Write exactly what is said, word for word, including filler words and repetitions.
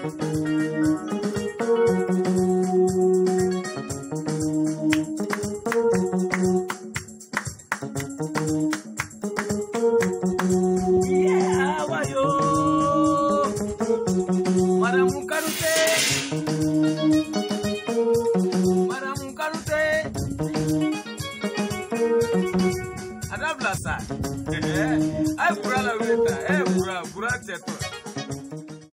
Adabla sa. Eh, eh. Ay pura la veta. Eh, pura, pura teto.